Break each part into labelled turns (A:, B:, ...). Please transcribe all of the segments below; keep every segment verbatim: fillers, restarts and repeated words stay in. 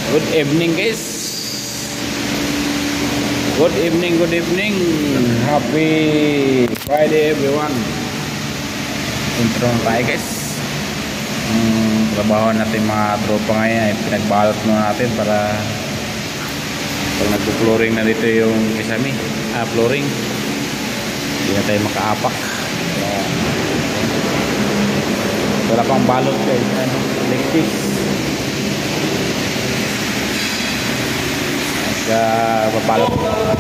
A: Good evening guys. Good evening, good evening. Happy Friday everyone. Intro na tayo guys. Hmm, trabaho natin mga tropa ngayon ay pinagbalot muna natin para pag nagpo-flooring na dito yung kisame. Ah, flooring. Hindi na tayo makaapak. Wala pang balot guys. Ano? Electric. Kaya papalot.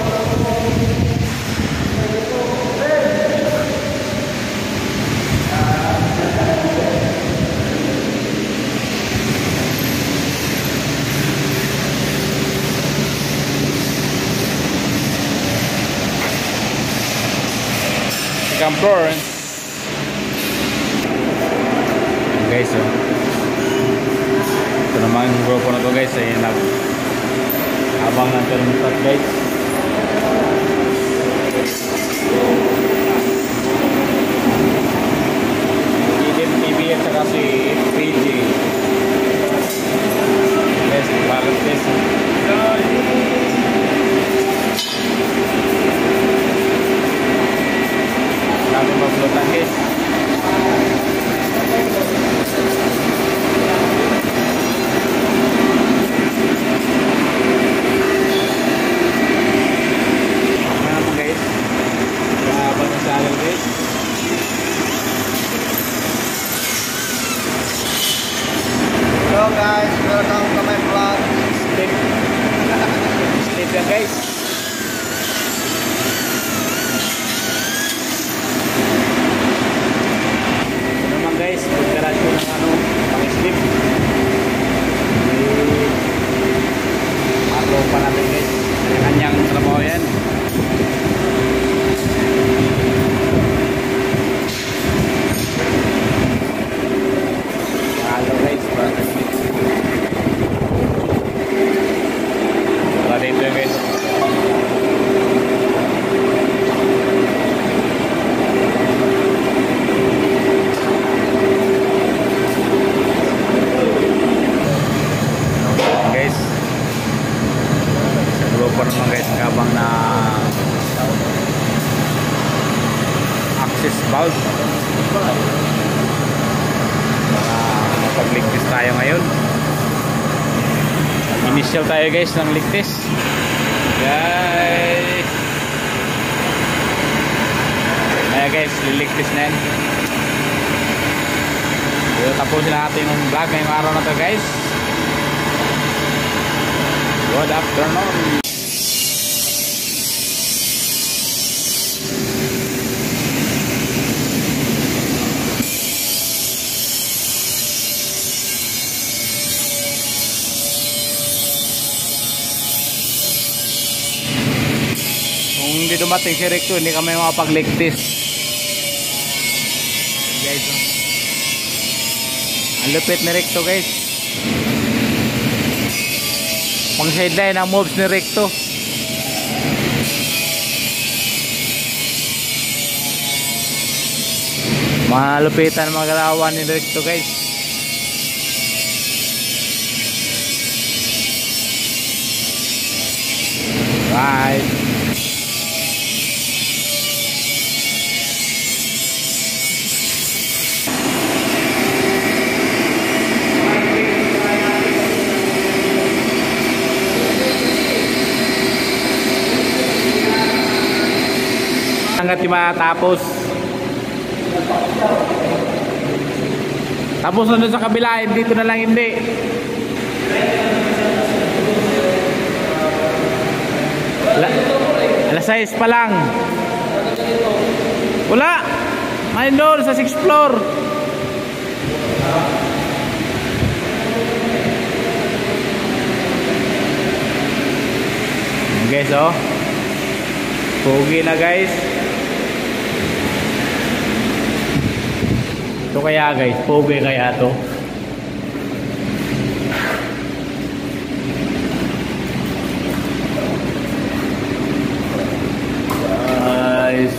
A: Second floor. Guys, oh. Ito naman yung grupo na to guys ay nag abang ng termitat guys. Idem T V at saka si P G. Guys, balot guys. Kami mapulutan guys.
B: Hello guys, welcome to my vlog.
A: Sleep. Sleep yan guys. Ito naman guys, pagkarasyon ng ano, pang-sleep. Ako pa natin guys. Kanya-kanyang trabaho yan. Hello guys, brother. Wala dito guys. Guys, sa grupo naman guys habang na access valve para mapagligtis tayo ngayon. Initial tayo guys ng ligtis guys. Ayan guys, liligtis na yan. So, tapusin natin yung vlog ngayong araw na to guys. Good afternoon. Kung hindi dumating si Recto, hindi kami makapagligtis guys, oh. Ang lupit ni Recto guys. Pang sideline ang moves ni Recto. Malupitan mga galawan ni Recto guys. Right. Hanggat di matapos. Tapos na doon sa kabila, dito na lang hindi. La, alas sais pa lang. Wala. May doon sa sixth floor. Guys, oh. Pugi na guys. Ito kaya guys, pogi kaya to. Guys,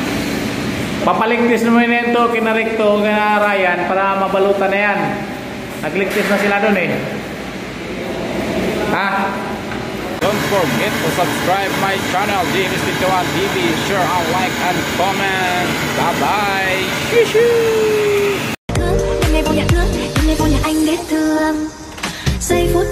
A: papaligtis naman nito kina Recto, kina Ryan para mabalutan na yan. Nagligpit na sila dun eh. Ha? Don't forget to subscribe my channel, James Twenty-one T V. Share and like and comment. Bye-bye.
C: Đêm nay vô nhà thương, đêm nay vô nhà anh để thương. Giây phút